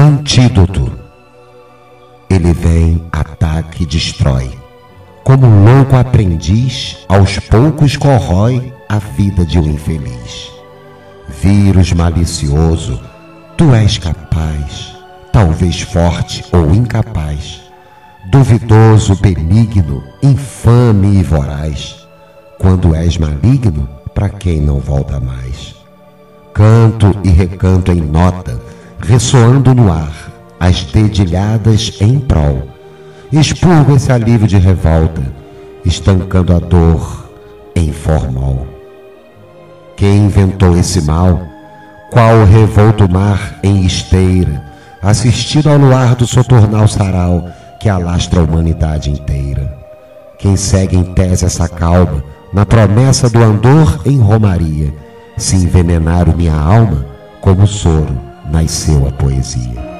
Antídoto. Ele vem, ataca e destrói. Como louco aprendiz, aos poucos corrói a vida de um infeliz. Vírus malicioso, tu és capaz, talvez forte ou incapaz, duvidoso, benigno, infame e voraz, quando és maligno, para quem não volta mais. Canto e recanto em nota, ressoando no ar, as dedilhadas em prol. Expurgo esse alívio de revolta, estancando a dor em formol. Quem inventou esse mal? Qual revolto mar em esteira, assistido ao luar do soturnal sarau que alastra a humanidade inteira? Quem segue em tese essa calma, na promessa do andor em romaria, se envenenaram minha alma, como soro nasceu a poesia.